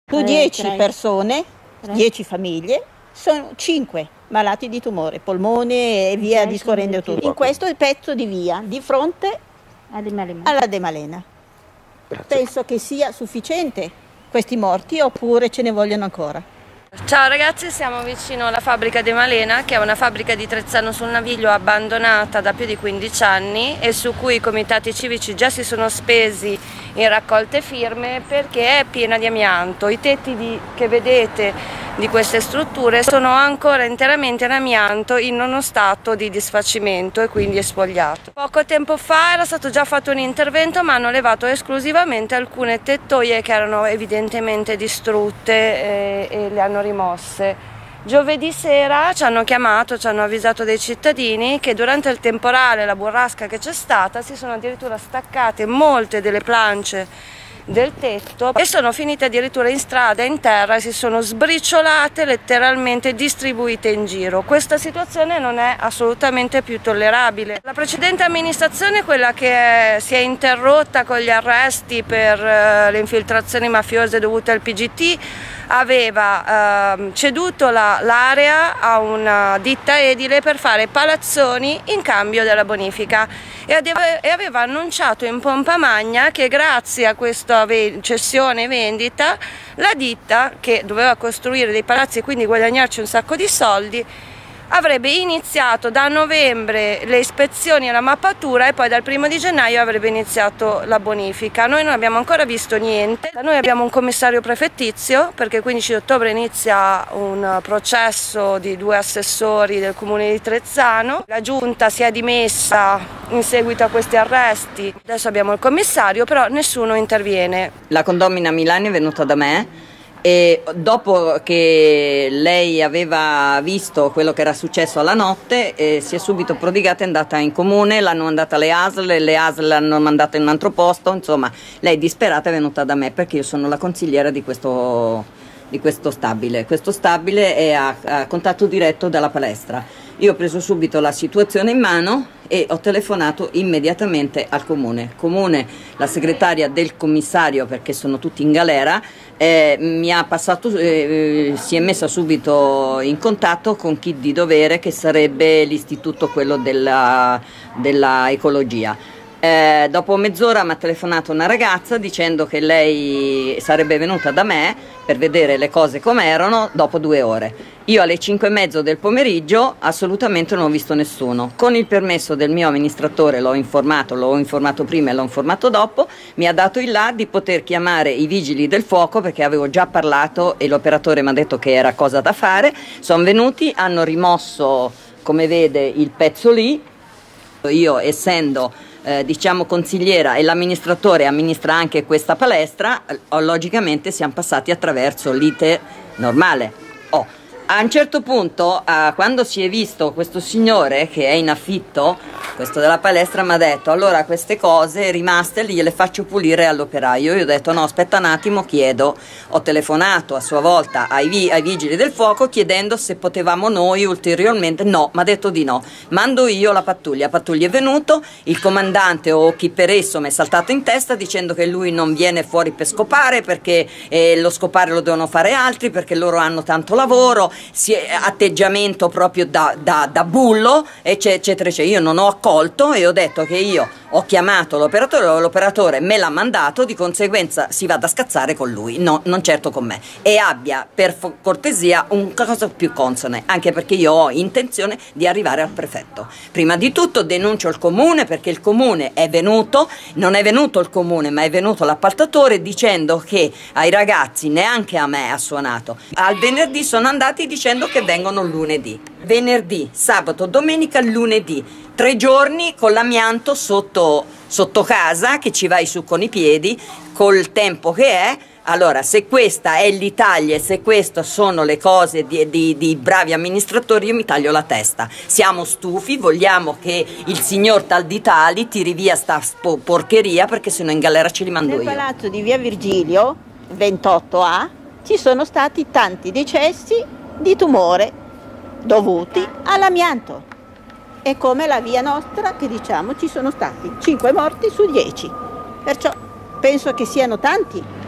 Su 10 persone, 10 famiglie, sono 5 malati di tumore, polmone e via discorrendo tutto. In questo pezzo di via, di fronte alla De Malena. Grazie. Penso che sia sufficiente questi morti oppure ce ne vogliono ancora. Ciao ragazzi, siamo vicino alla fabbrica De Malena, che è una fabbrica di Trezzano sul Naviglio abbandonata da più di 15 anni e su cui i comitati civici già si sono spesi in raccolte firme perché è piena di amianto. I tetti che vedete di queste strutture sono ancora interamente in amianto, in uno stato di disfacimento e quindi espogliato. Poco tempo fa era stato già fatto un intervento, ma hanno levato esclusivamente alcune tettoie che erano evidentemente distrutte e le hanno rimosse. Giovedì sera ci hanno chiamato, ci hanno avvisato dei cittadini che durante il temporale, la burrasca che c'è stata, si sono addirittura staccate molte delle planche del tetto e sono finite addirittura in strada, in terra, e si sono sbriciolate, letteralmente distribuite in giro. Questa situazione non è assolutamente più tollerabile. La precedente amministrazione, quella che si è interrotta con gli arresti per le infiltrazioni mafiose dovute al PGT, aveva ceduto l'area a una ditta edile per fare palazzoni in cambio della bonifica e aveva annunciato in pompa magna che grazie a questa cessione e vendita la ditta, che doveva costruire dei palazzi e quindi guadagnarci un sacco di soldi, avrebbe iniziato da novembre le ispezioni e la mappatura e poi dal 1° di gennaio avrebbe iniziato la bonifica. Noi non abbiamo ancora visto niente. Noi abbiamo un commissario prefettizio perché il 15 ottobre inizia un processo di 2 assessori del comune di Trezzano. La giunta si è dimessa in seguito a questi arresti. Adesso abbiamo il commissario, però nessuno interviene. La condomina Milani è venuta da me e dopo che lei aveva visto quello che era successo alla notte si è subito prodigata, è andata in comune, l'hanno mandata alle ASL l'hanno mandata in un altro posto, insomma lei disperata è venuta da me perché io sono la consigliera di questo stabile. Questo stabile è a contatto diretto dalla palestra. Io ho preso subito la situazione in mano e ho telefonato immediatamente al comune. La segretaria del commissario, perché sono tutti in galera, mi ha passato, si è messa subito in contatto con chi di dovere, che sarebbe l'istituto, quello della ecologia. Dopo mezz'ora mi ha telefonato una ragazza dicendo che lei sarebbe venuta da me per vedere le cose com'erano dopo 2 ore. Io alle 5:30 del pomeriggio assolutamente non ho visto nessuno. Con il permesso del mio amministratore l'ho informato prima e l'ho informato dopo, mi ha dato il là di poter chiamare i vigili del fuoco perché avevo già parlato e l'operatore mi ha detto che era cosa da fare. Sono venuti, hanno rimosso, come vede, il pezzo lì. Io, essendo diciamo consigliera e l'amministratore amministra anche questa palestra, logicamente siamo passati attraverso l'iter normale. A un certo punto, quando si è visto questo signore che è in affitto, questo della palestra, mi ha detto: allora queste cose rimaste gliele faccio pulire all'operaio. Io ho detto: no, aspetta un attimo, chiedo. Ho telefonato a sua volta ai vigili del fuoco chiedendo se potevamo noi ulteriormente. No, mi ha detto di no. Mando io la pattuglia è venuto, il comandante o chi per esso mi è saltato in testa dicendo che lui non viene fuori per scopare perché lo scopare lo devono fare altri, perché loro hanno tanto lavoro. Atteggiamento proprio da bullo, eccetera eccetera. Io non ho accolto e ho detto che io ho chiamato l'operatore me l'ha mandato, di conseguenza si vada a scazzare con lui, no, non certo con me, e abbia per cortesia un cosa più consone, anche perché io ho intenzione di arrivare al prefetto. Prima di tutto denuncio il comune, perché il comune è venuto, non è venuto il comune ma è venuto l'appaltatore dicendo che ai ragazzi, neanche a me ha suonato, al venerdì sono andati dicendo che vengono lunedì. Venerdì, sabato, domenica, lunedì, 3 giorni con l'amianto sotto casa, che ci vai su con i piedi, col tempo che è. Allora, se questa è l'Italia e se queste sono le cose di bravi amministratori, io mi taglio la testa. Siamo stufi, vogliamo che il signor tal di tali tiri via sta porcheria, perché se no in galera ce li mando io. Nel palazzo di via Virgilio, 28A, ci sono stati tanti decessi di tumore dovuti all'amianto. È come la via nostra, che diciamo ci sono stati 5 morti su 10. Perciò penso che siano tanti.